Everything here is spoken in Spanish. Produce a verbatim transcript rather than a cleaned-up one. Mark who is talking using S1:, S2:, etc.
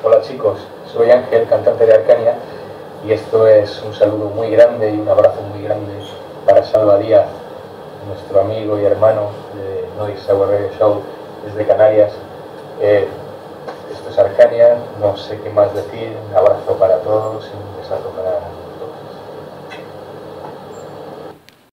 S1: Hola chicos, soy Ángel, cantante de Arcania, y esto es un saludo muy grande y un abrazo muy grande para Salva Díaz, nuestro amigo y hermano de Noise Sour Radio Show desde Canarias. Eh, esto es Arcania, no sé qué más decir, un abrazo para todos y un besazo para